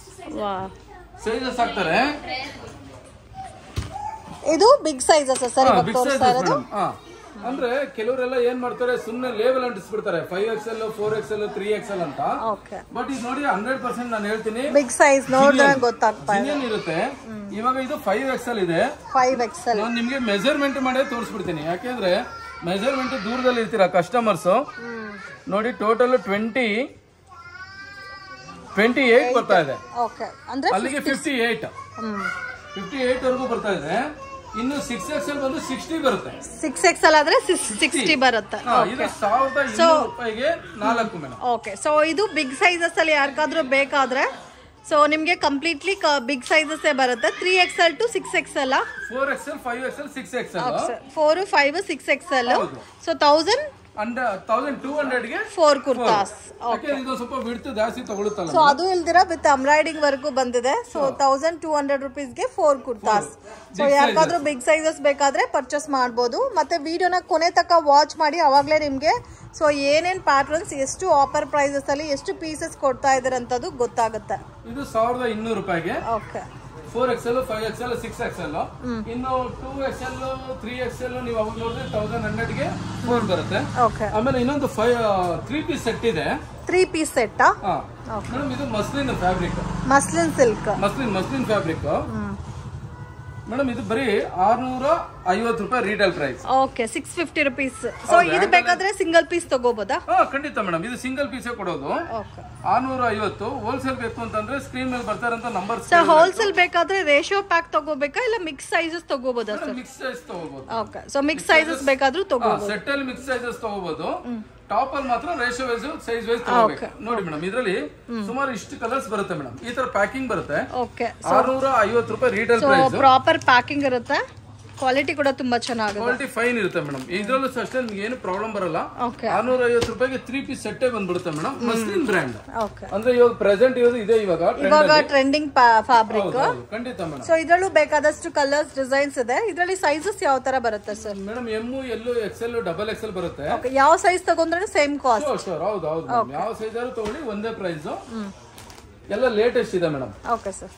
ಇದು ಬಿಗ್ ಸೈಜಸ್ ಸರ್.
ಅಂದ್ರೆ ಕೆಲವರೆಲ್ಲ ಏನ್ ಮಾಡ್ತಾರೆ, ಸುಮ್ನೆ ಲೇಬಲ್ ಅಂಟಿಸ್ಬಿಡ್ತಾರೆ 5XL 4XL 3XL ಅಂತ. ಬಟ್ ಇದು ನೋಡಿ 100% ನಾನು ಹೇಳ್ತೀನಿ
ಬಿಗ್ ಸೈಜ್ ನೋಡಿದ್ರೆ ಗೊತ್ತಾಗ್ತಾ
ಇರುತ್ತೆ. ಇವಾಗ ಇದು 5XL ಇದೆ.
5XL
ನಾನು ನಿಮ್ಗೆ ಮೆಜರ್ಮೆಂಟ್ ಮಾಡೇ ತೋರಿಸ್ಬಿಡ್ತೀನಿ. ಯಾಕೆಂದ್ರೆ ಮೆಜರ್ಮೆಂಟ್ ದೂರದಲ್ಲಿ ಇರ್ತೀರಾ ಕಸ್ಟಮರ್ಸ್. ನೋಡಿ ಟೋಟಲ್ 28 ಬರ್ತಾ ಇದೆ. ಅಲ್ಲಿಗೆ 58 ವರೆಗೂ ಬರ್ತಾ ಇದೆ. ಇನ್ನು 6XL ಬಂದು 60 ಬರುತ್ತೆ.
6XL ಆದ್ರೆ 60 ಬರುತ್ತೆ.
ಇದು 1200 ರೂಪಾಯಿಗೆ 4 ಮೇಡಮ್.
ಓಕೆ, ಸೊ ಇದು ಬಿಗ್ ಸೈಜಸ್ ಅಲ್ಲಿ ಯಾರಿಗಾದ್ರೂ ಬೇಕಾದ್ರೆ ಸೊ ನಿಮ್ಗೆ ಕಂಪ್ಲೀಟ್ಲಿ ಬಿಗ್ ಸೈಜಸ್ ಬರುತ್ತೆ. 3XL to 6XL,
4XL 5XL 6XL,
4 5 6XL. So
1200 ಗೆ
4 ಕುರ್ತಾಸ್.
ಇದು ಸ್ವಲ್ಪ ವಿಡ್ತ್ ಜಾಸ್ತಿ ತಗೊಳುತ್ತಲ್ಲ.
ಸೊ ಅದು ಇಲ್ದಿರ ವಿತ್ ಎಂಬ್ರಾಯ್ಡಿಂಗ್ ವರ್ಗೂ ಬಂದಿದೆ. ಸೊ 1200 rupeesಗೆ 4 ಕುರ್ತಾಸ್. ಸೊ ಯಾರಿಗಾದ್ರೂ ಬಿಗ್ ಸೈಜಸ್ ಬೇಕಾದ್ರೆ ಪರ್ಚೇಸ್ ಮಾಡಬಹುದು. ಮತ್ತೆ ವಿಡಿಯೋನ ಕೊನೆ ತನಕ ವಾಚ್ ಮಾಡಿ, ಅವಾಗಲೇ ನಿಮ್ಗೆ ಸೊ ಏನೇನ್ ಪ್ಯಾಟರ್ನ್ಸ್, ಎಷ್ಟು ಆಫರ್ ಪ್ರೈಸಸ್ ಅಲ್ಲಿ ಎಷ್ಟು ಪೀಸಸ್ ಕೊಡ್ತಾ ಇದಾರೆ ಅಂತದ್ದು ಗೊತ್ತಾಗುತ್ತೆ.
ಇದು 1200 ರೂಪಾಯಿಗೆ.
Okay,
4XL 5XL 6XL. ಇನ್ನು 2XL 3XL ನೀವು ಅವಾಗ ನೋಡಿದ್ರೆ 1100 ಗೆ 4 ಬರುತ್ತೆ. ಆಮೇಲೆ ಇನ್ನೊಂದು 3 ಪೀಸ್ ಸೆಟ್ ಇದೆ.
3 ಪೀಸ್ ಸೆಟ್
ಮೇಡಮ್. ಇದು muslin fabric,
muslin silk,
muslin fabric madam. ಇದು ಬರೀ 650 ರೂಪಾಯಿ retail price.
Okay, 650 rupees. So ಇದು ಬೇಕಾದ್ರೆ ಸಿಂಗಲ್ ಪೀಸ್ ತಗೋಬೋದಾ?
ಖಂಡಿತ ಮೇಡಮ್, ಇದು ಸಿಂಗಲ್ ಪೀಸೇ ಕೊಡೋದು. 650. ಹೋಲ್ಸೇಲ್ ಬೇಕು ಅಂತಂದ್ರೆ ಸ್ಕ್ರೀನ್ ಮೇಲೆ ಬರ್ತಾರಂತ ನಂಬರ್.
ಸರ್ ಹೋಲ್ಸೇಲ್ ಬೇಕಾದ್ರೆ ರೇಷಿಯೋ ಪ್ಯಾಕ್ ತಗೋಬೇಕಾ ಇಲ್ಲ ಮಿಕ್ಸ್ ಸೈಜಸ್ ತಗೋಬೋದಾ ಸರ್?
ಮಿಕ್ಸ್ ಸೈಜ್ ತಗೋಬಹುದು.
ಓಕೆ, ಸೊ ಮಿಕ್ಸ್ ಸೈಜಸ್ ಬೇಕಾದ್ರೂ ತಗೋಬಹುದು.
ಸೆಟ್ ಅಲ್ಲಿ ಮಿಕ್ಸ್ ಸೈಜಸ್ ತಗೋಬಹುದು. ಟಾಪ್ ಅಲ್ಲಿ ಮಾತ್ರ ರೇಷಿಯೋ ವೈಸ್ ಸೈಜ್ ವೈಸ್ ತಗೋಬೇಕು. ನೋಡಿ ಮೇಡಮ್, ಇದರಲ್ಲಿ ಸುಮಾರು ಇಷ್ಟು ಕಲರ್ಸ್ ಬರುತ್ತೆ ಮೇಡಮ್. ಈ ತರ ಪ್ಯಾಕಿಂಗ್ ಬರುತ್ತೆ.
ಓಕೆ,
650 ರೂಪಾಯಿ ರೀಟೇಲ್ ಪ್ರೈಸ್.
ಪ್ರಾಪರ್ ಪ್ಯಾಕಿಂಗ್ ಇರುತ್ತೆ. ಕ್ವಾಲಿಟಿ ಕೂಡ ತುಂಬಾ ಚೆನ್ನಾಗಿದೆ.
ಕ್ವಾಲಿಟಿ ಫೈನ್ ಇರುತ್ತೆ ಮೇಡಮ್. ಇದ್ರಲ್ಲೂ ಅಷ್ಟೇ ನಿಮ್ಗೆ ಏನು ಪ್ರಾಬ್ಲಮ್ ಬರಲ್ಲ. 650 ರೂಪಾಯಿಗೆ 3 ಪೀಸ್ ಸೆಟ್ಟೇ ಬಂದ್ಬಿಡುತ್ತೆ ಮೇಡಮ್. Muslin brand. ಅಂದ್ರೆ ಇವಾಗ ಪ್ರೆಸೆಂಟ್ ಇರೋದು ಇದೆ, ಇವಾಗ
ಟ್ರೆಂಡಿಂಗ್ ಫ್ಯಾಬ್ರಿಕ್.
ಖಂಡಿತ ಮೇಡಮ್.
ಸೊ ಇದ್ರಲ್ಲೂ ಬೇಕಾದಷ್ಟು ಕಲರ್ಸ್, ಡಿಸೈನ್ಸ್ ಇದೆ. ಇದರಲ್ಲಿ ಸೈಜಸ್ ಯಾವ ತರ ಬರುತ್ತೆ sir?
Madam M, L, XL, double XL ಬರುತ್ತೆ.
ಯಾವ ಸೈಜ್ ತಗೊಂಡ್ರೆ ಸೇಮ್ ಕಾಸ್ಟ್?
ಹೌದು. ಯಾವ ಸೈಜ್ ಆದ್ರೂ ತಗೊಳ್ಳಿ, ಒಂದೇ ಪ್ರೈಸ್. ಎಲ್ಲ ಲೇಟೆಸ್ಟ್ ಇದೆ ಮೇಡಮ್.
Okay sir.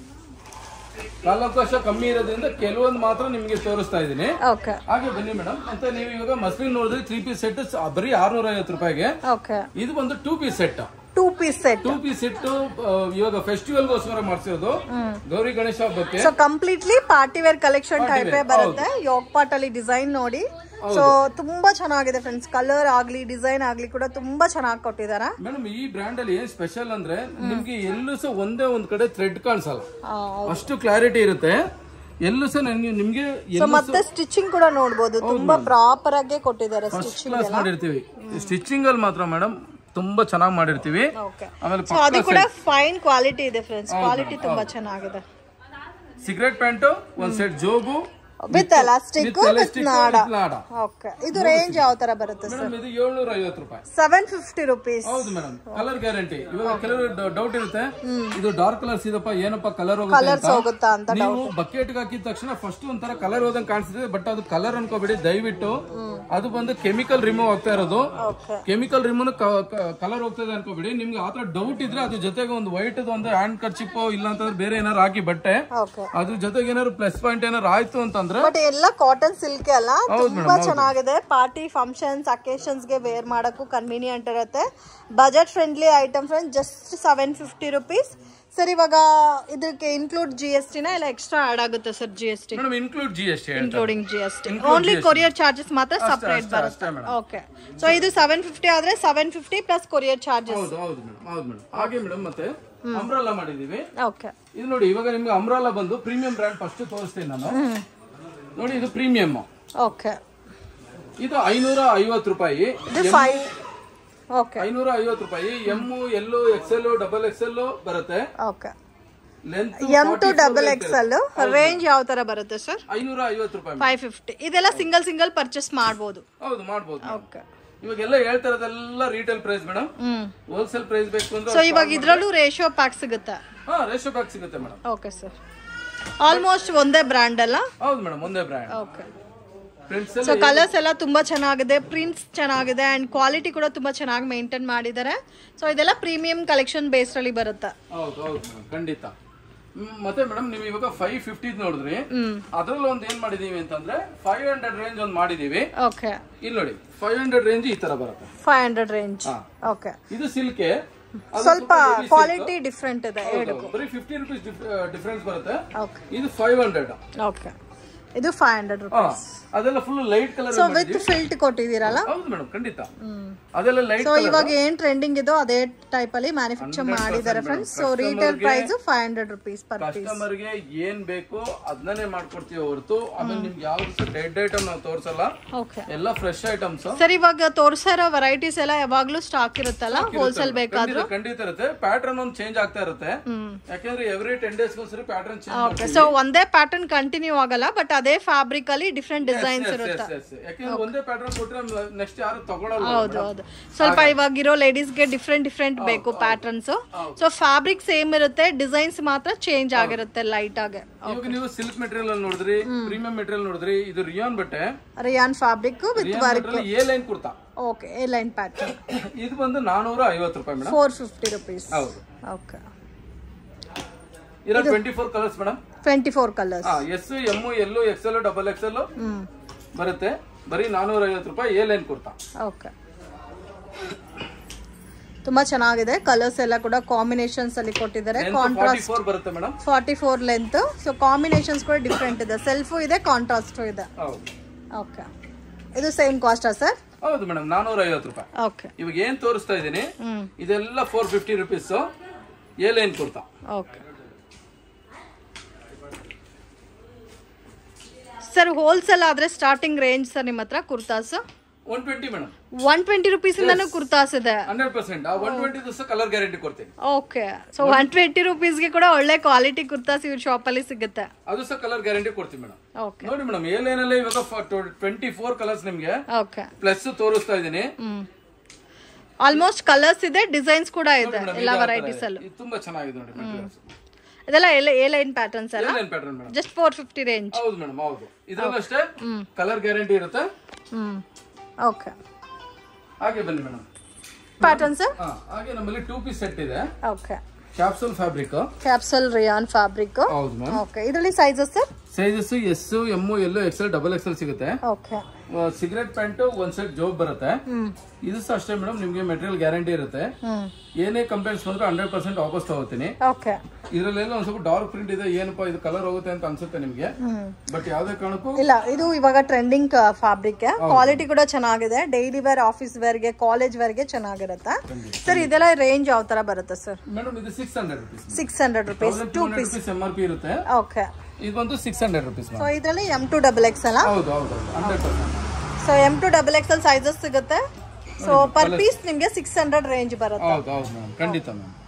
ಕಾಲಾವಕಾಶ ಕಮ್ಮಿ ಇರೋದ್ರಿಂದ ಕೆಲವೊಂದು ಮಾತ್ರ ನಿಮಗೆ ತೋರಿಸ್ತಾ ಇದ್ದೀನಿ. ಹಾಗೆ ಬನ್ನಿ ಮೇಡಮ್. ಅಂತ ನೀವು ಇವಾಗ ಮಸ್ಲಿನ್ ನೋಡಿದ್ರೆ 3 ಪೀಸ್ ಸೆಟ್ ಬರೀ 650 ರೂಪಾಯಿಗೆ. ಇದು ಒಂದು 2 ಪೀಸ್ ಸೆಟ್.
2 ಪೀಸ್ ಸೆಟ್
ಇವಾಗ ಫೆಸ್ಟಿವಲ್ ಗೋಸ್ಕರ ಮಾಡಿಸಿರೋದು, ಗೌರಿ ಗಣೇಶ ಹಬ್ಬಕ್ಕೆ.
So completely party wear collection type ಬರುತ್ತೆ. ಯೋಗ್ ಪಾಟ್ ಅಲ್ಲಿ ಡಿಸೈನ್ ನೋಡಿ. ಸೊ ತುಂಬಾ ಚೆನ್ನಾಗಿದೆ ಫ್ರೆಂಡ್ಸ್. ಕಲರ್ ಆಗ್ಲಿ ಡಿಸೈನ್ ಆಗ್ಲಿ ಕೂಡ ತುಂಬಾ ಚೆನ್ನಾಗಿ ಕೊಟ್ಟಿದ್ದಾರೆ
ಮೇಡಮ್. ಈ ಬ್ರ್ಯಾಂಡ್ ಅಲ್ಲಿ ಏನ್ ಸ್ಪೆಷಲ್ ಅಂದ್ರೆ ನಿಮ್ಗೆ ಎಲ್ಲೂ ಸಹ ಒಂದೇ ಒಂದ್ ಕಡೆ ಥ್ರೆಡ್ ಕಾಣಿಸಲ್ಲ, ಅಷ್ಟು ಕ್ಲಾರಿಟಿ ಇರುತ್ತೆ. ಎಲ್ಲೂ ಸಹ ನಿಮ್ಗೆ
ಮತ್ತೆ ಸ್ಟಿಚಿಂಗ್ ಕೂಡ ನೋಡಬಹುದು. ತುಂಬಾ ಪ್ರಾಪರ್ ಆಗಿ ಕೊಟ್ಟಿದ್ದಾರೆ.
ಸ್ಟಿಚಿಂಗ್ ಮಾಡಿರ್ತೀವಿ. ಸ್ಟಿಚಿಂಗ್ ಅಲ್ಲಿ ಮಾತ್ರ ಮೇಡಮ್ ತುಂಬಾ ಚೆನ್ನಾಗಿ ಮಾಡಿರ್ತೀವಿ. ಆಮೇಲೆ
ಅದು ಕೂಡ ಫೈನ್ ಕ್ವಾಲಿಟಿ ಇದೆ ಫ್ರೆಂಡ್ಸ್. ಕ್ವಾಲಿಟಿ ತುಂಬಾ ಚೆನ್ನಾಗಿದೆ.
ಸಿಗರೇಟ್ ಪ್ಯಾಂಟು, ಒಂದ್ ಸೆಟ್ ಜೋಬು
ವಿತ್ ಎಲಾಸ್ಟಿಕ್ ವಿತ್ ನಾಡ. ಓಕೆ, ಇದು ರೇಂಜ್ ಯಾವ ತರ ಬರುತ್ತೆ ಸರ್?
ಇದು 750 ರೂಪಾಯಿ,
750 rupees.
ಹೌದು ಮೇಡಮ್. Colour guarantee. ಇವಾಗ ಕೆಲವರು ಡೌಟ್ ಇರುತ್ತೆ, ಇದು ಡಾರ್ಕ್ ಕಲರ್ಸ್ ಇದಪ್ಪ ಏನಪ್ಪ ಕಲರ್
ಹೋಗುತ್ತಾ ಅಂತ.
ನೀವು ಬಕೆಟ್ ಹಾಕಿದ ತಕ್ಷಣ ಫಸ್ಟ್ ಒಂಥರ ಕಲರ್ ಹೋದಂಗ್ ಕಾಣಿಸ್ತಿದೆ, ಬಟ್ ಅದು ಕಲರ್ ಅನ್ಕೋಬೇಡಿ ದಯವಿಟ್ಟು. ಅದು ಬಂದು ಕೆಮಿಕಲ್ ರಿಮೂವ್ ಆಗ್ತಾ ಇರೋದು. ಕೆಮಿಕಲ್ ರಿಮೂವ್ ಕಲರ್ ಹೋಗ್ತದೆ ಅನ್ಕೋಬೇಡಿ. ನಿಮ್ಗೆ ಆತರ ಡೌಟ್ ಇದ್ರೆ ಅದ್ರ ಜೊತೆಗೆ ಒಂದು ವೈಟ್ ಒಂದು ಹ್ಯಾಂಡ್ ಕರ್ಚಿಪ್ ಇಲ್ಲ ಅಂತಂದ್ರೆ ಬೇರೆ ಏನಾರು ಹಾಕಿ ಬಟ್ಟೆ, ಅದ್ರ ಜೊತೆಗೆ ಏನಾದ್ರು ಪ್ಲಸ್ ಪಾಯಿಂಟ್ ಏನಾರು ಆಯ್ತು ಅಂತಂದ್ರೆ.
ಬಟ್ ಎಲ್ಲ ಕಾಟನ್ ಸಿಲ್ಕ್ ಅಲ್ಲ, ತುಂಬಾ ಚೆನ್ನಾಗಿದೆ. ಪಾರ್ಟಿ ಫಂಕ್ಷನ್ಸ್ ಅಕೇಶನ್ಸ್ ಗೆ ವೇರ್ ಮಾಡಕ್ಕೂ ಕನ್ವೀನಿಯಂಟ್ ಇರುತ್ತೆ. Budget friendly item friends, just 750 rupees. Sir, ಇವಾಗ ಇದಕ್ಕೆ ಇನ್ಕ್ಲೂಡ್ GST ನ ಇಲ್ಲ ಎಕ್ಸ್ಟ್ರಾ ಆಡ್ ಆಗುತ್ತೆ sir? GST
include GST,
including GST. Only courier charges ಮಾತ್ರ ಸಪರೇಟ್ ಬರುತ್ತೆ. ಓಕೆ, ಸೊ ಇದು 750 ಆದ್ರೆ 750 ಪ್ಲಸ್ ಕೊರಿಯರ್ ಚಾರ್ಜಸ್.
ಹೌದು ಮೇಡಮ್. ಹಾಗೆ ಮೇಡಮ್ ಮತ್ತೆ ಅಂಬ್ರೆಲಾ ಮಾಡಿದೀವಿ.
ಓಕೆ,
ಇದು ನೋಡಿ, ಇವಾಗ ನಿಮ್ಗೆ ಅಂಬ್ರೆಲಾ ಬಂದು ಪ್ರೀಮಿಯಂ ಬ್ರ್ಯಾಂಡ್ ಫಸ್ಟ್ ತೋರಿಸ್ತೀನಿ ನಾನು. ನೋಡಿ, ಇದು ಪ್ರೀಮಿಯಂ.
ಓಕೆ,
ಇದು 550 ರೂಪಾಯಿ.
ಓಕೆ,
550 ರೂಪಾಯಿ. ಎಮ್, ಎಲ್, XL, XXL ಬರುತ್ತೆ.
Okay,
length
M to XXL. Range ಯಾವ ತರ ಬರುತ್ತೆ ಸರ್?
550 ರೂಪಾಯಿ,
550. ಇದೆಲ್ಲ ಸಿಂಗಲ್ ಪರ್ಚೇಸ್ ಮಾಡಬಹುದು.
ಹೌದು, ಮಾಡಬಹುದು.
ಓಕೆ,
ಇವಾಗೆಲ್ಲ ಹೇಳ್ತಾ ಇರೋದೆಲ್ಲ retail price madam. Wholesale price ಬೇಕು ಅಂದ್ರೆ
ಸೊ ಇವಾಗ ಇದ್ರಲ್ಲೂ ರೇಷಿಯೋ ಪ್ಯಾಕ್ ಸಿಗುತ್ತೆ?
ರೇಷಿಯೋ ಪ್ಯಾಕ್ ಸಿಗುತ್ತೆ ಮೇಡಮ್.
ಓಕೆ ಸರ್, ಆಲ್ಮೋಸ್ಟ್ ಒಂದೇ ಬ್ರ್ಯಾಂಡ್ ಅಲ್ಲ?
ಹೌದು ಮೇಡಮ್, ಒಂದೇ ಬ್ರ್ಯಾಂಡ್.
ಓಕೆ, ಸೊ ಕಲರ್ಸ್ ಎಲ್ಲ ತುಂಬಾ ಚೆನ್ನಾಗಿದೆ, ಪ್ರಿಂಟ್ಸ್ ಚೆನ್ನಾಗಿದೆ, ಅಂಡ್ ಕ್ವಾಲಿಟಿ ಕೂಡ ತುಂಬಾ ಚೆನ್ನಾಗಿ ಮೇಂಟೈನ್ ಮಾಡಿದ್ದಾರೆ. ಸೊ ಇದೆಲ್ಲ ಪ್ರೀಮಿಯಂ ಕಲೆಕ್ಷನ್ ಬೇಸ್ ಅಲ್ಲಿ ಬರುತ್ತೆ.
ಹೌದು ಮೇಡಮ್, ಖಂಡಿತ. ಮತ್ತೆ ಮೇಡಮ್, ನೀವು ಇವಾಗ 550 ನೋಡಿದ್ರಿ, ಅದ್ರಲ್ಲಿ ಒಂದ್ ಏನ್ ಮಾಡಿದೀವಿ ಅಂತಂದ್ರೆ 500 ರೇಂಜ್ ಒಂದ್ ಮಾಡಿದೀವಿ.
ಓಕೆ,
ಇಲ್ಲಿ ನೋಡಿ 500 ರೇಂಜ್ ಈ ತರ ಬರುತ್ತೆ.
500 ರೇಂಜ್. ಓಕೆ,
ಇದು ಸಿಲ್ಕೆ,
ಸ್ವಲ್ಪ ಕ್ವಾಲಿಟಿ ಡಿಫರೆಂಟ್ ಇದೆ.
ಬರೀ 50 ರೂಪೀಸ್ ಡಿಫರೆನ್ಸ್ ಬರುತ್ತೆ.
ಓಕೆ,
ಇದು 500.
ಓಕೆ, ಇದು 500 rupees.
ಅದೆಲ್ಲ full light colour.
So with ಫಿಲ್ಟ್ ಕೊಟ್ಟಿದ್ದೀರಲ್ಲ?
ಹೌದು ಮೇಡಮ್, ಖಂಡಿತ. ಅದೆಲ್ಲ ಲೈಟ್.
ಸೊ ಇವಾಗ ಏನ್ ಟ್ರೆಂಡಿಂಗ್ ಇದೋ ಅದೇ ಟೈಪ್ ಅಲ್ಲಿ ಮ್ಯಾನುಫ್ಯಾಕ್ಚರ್ ಮಾಡಿದ್ದಾರೆ friends. So retail price 500 rupees per piece.
Customer ಗೆ ಏನ್ ಬೇಕು ಅದನ್ನೇ ಮಾಡ್ಕೊಡ್ತೀವಿ ಹೊರತು ಆಮೇಲೆ ನಿಮ್ಗೆ ಯಾವ್ದು ಡೆಡ್ ಐಟಮ್ ನಾವು ತೋರ್ಸಲ್ಲ.
ಓಕೆ,
ಎಲ್ಲ ಫ್ರೆಶ್ ಐಟಮ್ಸ್.
ಸರ್, ಇವಾಗ ತೋರ್ಸಿರೋ ವೆರೈಟೀಸ್ ಎಲ್ಲ ಯಾವಾಗ್ಲೂ ಸ್ಟಾಕ್ ಇರುತ್ತಲ್ಲ ಹೋಲ್ಸೇಲ್ ಬೇಕಾದ್ರೂ?
ಖಂಡಿತ ಇರುತ್ತೆ. ಪ್ಯಾಟರ್ನ್ ಒಂದು ಚೇಂಜ್ ಆಗ್ತಾ ಇರುತ್ತೆ, ಯಾಕಂದ್ರೆ ಎವ್ರಿ 10 days ಒಂದ್ಸರಿ ಪ್ಯಾಟರ್ನ್ ಚೇಂಜ್ ಮಾಡ್ತೀವಿ.
ಸೊ ಒಂದೇ ಪ್ಯಾಟರ್ನ್ ಕಂಟಿನ್ಯೂ ಆಗಲ್ಲ, ಬಟ್ ಅದೇ ಫ್ಯಾಬ್ರಿಕ್ ಅಲ್ಲಿ ಡಿಫರೆಂಟ್ ಡಿಸೈನ್ಸ್ ಇರುತ್ತೆ.
ಯಾಕಂದ್ರೆ ಒಂದೇ ಪ್ಯಾಟರ್ನ್ ಕೊಟ್ರೆ ನೆಕ್ಸ್ಟ್ ಯಾರು ತಗೊಳ್ಳಲ್ಲ.
ಹೌದು, ಸ್ವಲ್ಪ ಇವಾಗಿರೋ ಲೇಡೀಸ್ ಗೆ ಡಿಫರೆಂಟ್ ಬೇಕು ಪ್ಯಾಟರ್ನ್ಸ್. ಸೊ ಫ್ಯಾಬ್ರಿಕ್ ಸೇಮ್ ಇರುತ್ತೆ, ಡಿಸೈನ್ಸ್ ಮಾತ್ರ ಚೇಂಜ್ ಆಗಿರುತ್ತೆ ಲೈಟ್ ಆಗಿ.
ಇವಾಗ ನೀವು ಸಿಲ್ಕ್ ಮೆಟೀರಿಯಲ್ ಅಲ್ಲಿ ನೋಡಿದ್ರಿ, ಪ್ರೀಮಿಯಂ ಮೆಟೀರಿಯಲ್ ನೋಡಿದ್ರಿ. ಇದು ರಿಯಾನ್ ಬಟ್ಟೆ,
rayon fabric with work,
A line kurta.
Okay, A line pattern.
ಇದು ಬಂದು 450 ರೂಪಾಯಿ ಮೇಡಮ್.
450 rupees.
ಹೌದು.
ಓಕೆ,
ಇದು 24 colours madam.
24 colours.
S, M, L, XL, XXL ಬರುತ್ತೆ. ಬರೀ 450 ರೂಪಾಯಿ, ಎ ಲೈನ್ ಕುರ್ತಾ.
ಓಕೆ, ತುಂಬಾ ಚೆನ್ನಾಗಿದೆ. ಕಲರ್ಸ್ ಎಲ್ಲ ಕೂಡ ಕಾಂಬಿನೇಷನ್ಸ್ ಅಲ್ಲಿ ಕೊಟ್ಟಿದ್ದಾರೆ. ಕಾಂಟ್ರಾಸ್ಟ್
44 ಬರುತ್ತೆ ಮೇಡಮ್.
44 ಲೆಂತ್. ಸೊ ಕಾಂಬಿನೇಷನ್ಸ್ ಕೂಡ ಡಿಫರೆಂಟ್ ಇದೆ, ಸೆಲ್ಫ್ ಇದೆ, ಕಾಂಟ್ರಾಸ್ಟ್ ಇದೆ. ಓಕೆ, ಇದು ಸೇಮ್ ಕಾಸ್ಟಾ ಸರ್?
ಹೌದು ಮೇಡಮ್, 450 ರೂಪಾಯಿ.
ಓಕೆ,
ಇವಾಗ ಏನ್ ತೋರಿಸ್ತಾ ಇದೀನಿ ಇದೆಲ್ಲ 450 rupees, A line kurta.
Okay sir, wholesale ಆದ್ರೆ ಸ್ಟಾರ್ಟಿಂಗ್ ರೇಂಜ್ ಸರ್ ನಿಮ್ಮ ಹತ್ರ ಕುರ್ತಾಸ್
120 ಮೇಡಮ್.
120 rupees ಇಂದಾನು ಕುರ್ತಾಸ್ ಇದೆ.
100%. ಆ 120 ದಿವಸ ಕಲರ್ ಗ್ಯಾರಂಟಿ ಕೊಡ್ತೀನಿ.
ಓಕೆ, ಸೊ 120 rupees ಗೆ ಕೂಡ ಒಳ್ಳೆ ಕ್ವಾಲಿಟಿ ಕುರ್ತಾಸ್ ಇವ್ರ ಶಾಪ್ ಅಲ್ಲಿ ಸಿಗುತ್ತೆ.
ಅದು ಸಹ ಕಲರ್ ಗ್ಯಾರಂಟಿ ಕೊಡ್ತೀವಿ ಮೇಡಮ್.
ಓಕೆ,
ನೋಡಿ ಮೇಡಮ್, ಎ ಲೈನ್ ಅಲ್ಲಿ ಇವಾಗ 24 ಕಲರ್ಸ್ ನಿಮ್ಗೆ
ಓಕೆ
ಪ್ಲಸ್ ತೋರಿಸ್ತಾ ಇದೀನಿ.
ಆಲ್ಮೋಸ್ಟ್ ಕಲರ್ಸ್ ಇದೆ, ಡಿಸೈನ್ಸ್ ಕೂಡ ಇದೆ ಎಲ್ಲ ವೆರೈಟೀಸ್ ಅಲ್ಲೂ.
ತುಂಬಾ ಚೆನ್ನಾಗಿದೆ ನೋಡಿ ಮೆಟೀರಿಯಲ್ಸ್.
ಇದೆಲ್ಲ ಎ ಲೈನ್ ಪ್ಯಾಟರ್ನ್ಸ್ ಅಲ್ಲ?
Line pattern madam.
Just 450 range.
ಹೌದು ಮೇಡಮ್, ಹೌದು. ಇದರಲ್ಲೂ ಅಷ್ಟೇ ಕಲರ್ ಗ್ಯಾರಂಟಿ ಇರುತ್ತೆ.
ಓಕೆ,
ಹಾಗೆ ಬನ್ನಿ ಮೇಡಮ್.
ಪ್ಯಾಟರ್ನ್ಸ್
ಹಾಗೆ ನಮ್ಮಲ್ಲಿ 2 ಪೀಸ್ ಸೆಟ್ ಇದೆ.
Okay,
capsule fabric.
Capsule rayon fabric.
ಹೌದು ಮ್ಯಾಮ್.
ಓಕೆ, ಇದರಲ್ಲಿ sizes sir?
Sizes S, M, L, XL, XXL ಸಿಗುತ್ತೆ.
ಓಕೆ,
ಸಿಗರೇಟ್ ಪ್ಯಾಂಟ್ ಒಂದ್ ಸೆಟ್ ಜೋಬ್ ಬರುತ್ತೆ. ಇದು ಸಹ ಅಷ್ಟೇ ಮೇಡಮ್, ನಿಮ್ಗೆ ಮೆಟೀರಿಯಲ್ ಗ್ಯಾರಂಟಿ ಇರುತ್ತೆ. ಏನೇ ಕಂಪ್ಲೇಂಟ್ಸ್ ಬಂದ್ರೆ 100% ವಾಪಸ್ ತಗೋತೀನಿ.
ಓಕೆ,
ಇದ್ರಲ್ಲೆಲ್ಲ ಒಂದ್ ಸ್ವಲ್ಪ ಡಾರ್ಕ್ ಪ್ರಿಂಟ್ ಇದೆ, ಏನಪ್ಪಾ ಇದು ಕಲರ್ ಹೋಗುತ್ತೆ ಅಂತ ಅನ್ಸುತ್ತೆ ನಿಮ್ಗೆ, ಬಟ್ ಯಾವ್ದೇ ಕಾರಣಕ್ಕೂ
ಇಲ್ಲ. ಇದು ಇವಾಗ ಟ್ರೆಂಡಿಂಗ್ ಫ್ಯಾಬ್ರಿಕ್, ಕ್ವಾಲಿಟಿ ಕೂಡ ಚೆನ್ನಾಗಿದೆ. ಡೈಲಿ ವೇರ್, ಆಫೀಸ್ ವೇರ್ ಗೆ, ಕಾಲೇಜ್ ವೇರ್ ಗೆ ಚೆನ್ನಾಗಿರುತ್ತೆ. ಸರ್, ಇದೆಲ್ಲ ರೇಂಜ್ ಯಾವ ತರ ಬರುತ್ತೆ ಸರ್?
ಮೇಡಮ್, ಇದು 600 ರೂಪೀಸ್.
600 rupees, 2 ಪೀಸ್
MRP ಇರುತ್ತೆ.
ಓಕೆ,
ಇದು ಬಂದು 600 ರೂಪೀಸ್.
ಸೊ ಇದರಲ್ಲಿ M to XXL.
ಹೌದು ಹೌದು, 100%.
So M to XXL sizes ಸಿಗುತ್ತೆ. ಸೊ ಪರ್ ಪೀಸ್ ನಿಮಗೆ 600 ರೇಂಜ್ ಬರುತ್ತೆ.
ಹೌದು ಹೌದು ಮ್ಯಾಮ್, ಖಂಡಿತ ಮ್ಯಾಮ್.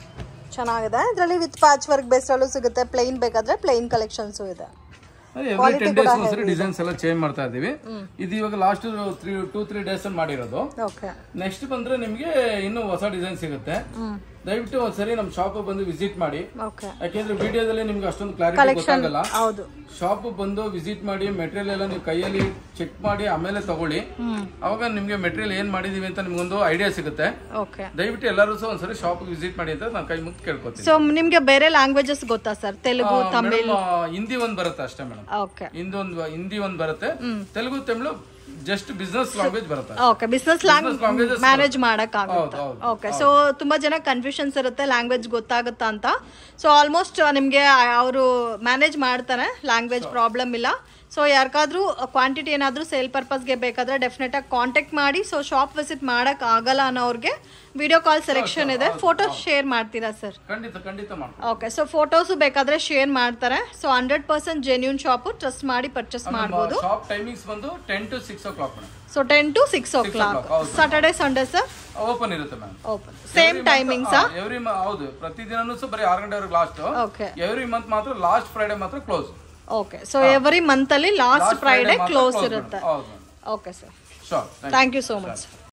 ಚೆನ್ನಾಗಿದೆ. ಇದರಲ್ಲಿ ವಿತ್ ಪ್ಯಾಚ್ ವರ್ಕ್ ಬೇಸ್ಡಲ್ಲೂ ಸಿಗುತ್ತೆ, ಪ್ಲೈನ್ ಬೇಕಾದ್ರೆ ಪ್ಲೈನ್ ಕಲೆಕ್ಷನ್ಸು ಇದೆ.
ಎವ್ರಿ 10 days ಒಂದ್ಸರಿ ಡಿಸೈನ್ಸ್ ಎಲ್ಲ ಚೇಂಜ್ ಮಾಡ್ತಾ ಇದೀವಿ. ಇದು ಇವಾಗ ಲಾಸ್ಟ್ 2-3 days ಅಲ್ಲಿ ಮಾಡಿರೋದು. ನೆಕ್ಸ್ಟ್ ಬಂದ್ರೆ ನಿಮ್ಗೆ ಇನ್ನು ಹೊಸ ಡಿಸೈನ್ ಸಿಗುತ್ತೆ. ದಯವಿಟ್ಟು ಒಂದ್ಸರಿ ನಮ್ಮ ಶಾಪ್ ಬಂದು ವಿಸಿಟ್ ಮಾಡಿ. ಯಾಕೆಂದ್ರೆ ವಿಡಿಯೋದಲ್ಲಿ ನಿಮ್ಗೆ ಅಷ್ಟೊಂದು ಕ್ಲಾರಿಟಿ ಗೊತ್ತಾಗಲ್ಲ. ಶಾಪ್ ಬಂದು ವಿಸಿಟ್ ಮಾಡಿ ಮೆಟೀರಿಯಲ್ ಎಲ್ಲ ನೀವು ಕೈಯಲ್ಲಿ ಚೆಕ್ ಮಾಡಿ ಆಮೇಲೆ ತಗೊಳ್ಳಿ. ಅವಾಗ ನಿಮ್ಗೆ ಮೆಟೀರಿಯಲ್ ಏನ್ ಮಾಡಿದೀವಿ ಅಂತ ನಿಮ್ಗೊಂದು ಐಡಿಯಾ ಸಿಗುತ್ತೆ. ದಯವಿಟ್ಟು ಎಲ್ಲರೂ ಸಹ ಒಂದ್ಸರಿ ಶಾಪ್ ವಿಸಿಟ್ ಮಾಡಿ ಅಂತ ನಾನು ಕೈ ಮುಗ್ದು ಕೇಳ್ಕೊತೀನಿ.
ಸೊ ನಿಮ್ಗೆ ಬೇರೆ ಲ್ಯಾಂಗ್ವೇಜಸ್ ಗೊತ್ತಾ ಸರ್? ತೆಲುಗು, ತಮಿಳ್,
ಹಿಂದಿ ಒಂದ್ ಬರುತ್ತೆ ಅಷ್ಟೇ ಮೇಡಮ್. ಹಿಂದಿ ಒಂದ್ ಬರುತ್ತೆ, Telugu, Tamil just business language ಬರುತ್ತೆ.
ಓಕೆ, ಬಿಸ್ನೆಸ್ ಲ್ಯಾಂಗ್ವೇಜ್ ಮ್ಯಾನೇಜ್ ಮಾಡಕ್ ಆಗುತ್ತೆ. ಓಕೆ, ಸೊ ತುಂಬಾ ಜನ ಕನ್ಫ್ಯೂಷನ್ಸ್ ಇರುತ್ತೆ ಲ್ಯಾಂಗ್ವೇಜ್ ಗೊತ್ತಾಗುತ್ತಾ ಅಂತ. ಸೊ ಆಲ್ಮೋಸ್ಟ್ ನಿಮ್ಗೆ ಅವರು ಮ್ಯಾನೇಜ್ ಮಾಡ್ತಾರೆ, ಲ್ಯಾಂಗ್ವೇಜ್ ಪ್ರಾಬ್ಲಮ್ ಇಲ್ಲ. ಸೊ ಯಾರಿಗಾದ್ರೂ ಕ್ವಾಂಟಿಟಿ ಏನಾದರೂ ಸೇಲ್ ಪರ್ಪಸ್ಗೆ ಬೇಕಾದ್ರೆ ಡೆಫಿನೆಟ್ ಆಗಿ ಕಾಂಟ್ಯಾಕ್ಟ್ ಮಾಡಿ. ಸೊ ಶಾಪ್ ವಿಸಿಟ್ ಮಾಡಕ್ ಆಗಲ್ಲ ಅನ್ನೋರ್ಗೆ ವಿಡಿಯೋ ಕಾಲ್ ಸೆಲೆಕ್ಷನ್ ಇದೆ. ಫೋಟೋಸ್ ಶೇರ್ ಮಾಡ್ತೀರಾ ಸರ್?
ಖಂಡಿತ ಮಾಡ್ತೀನಿ.
ಓಕೆ, ಸೊ ಫೋಟೋಸ್ ಬೇಕಾದ್ರೆ ಶೇರ್ ಮಾಡ್ತಾರೆ. ಸೊ 100% ಜೆನ್ಯೂನ್ ಶಾಪ್, ಟ್ರಸ್ಟ್ ಮಾಡಿ ಪರ್ಚೇಸ್ ಮಾಡಬಹುದು.
ಶಾಪ್ ಟೈಮಿಂಗ್ಸ್ ಬಂದು 10 to 6 o'clock madam.
So 10 to 6 o'clock. Saturday Sunday sir
open ಇರುತ್ತೆ ಮ್ಯಾಮ್.
Open same timings.
ಹೌದು, ಪ್ರತಿದಿನನೂ ಸಹ ಬರೀ 6 ಗಂಟೆವರೆಗೆ ಲಾಸ್ಟ್. ಎವ್ರಿ ಮಂತ್ ಮಾತ್ರ ಲಾಸ್ಟ್ ಫ್ರೈಡೆ ಮಾತ್ರ close.
Okay, so every month ಅಲ್ಲಿ ಲಾಸ್ಟ್ ಫ್ರೈಡೆ ಕ್ಲೋಸ್ ಇರುತ್ತೆ. Okay sir, thank you so much.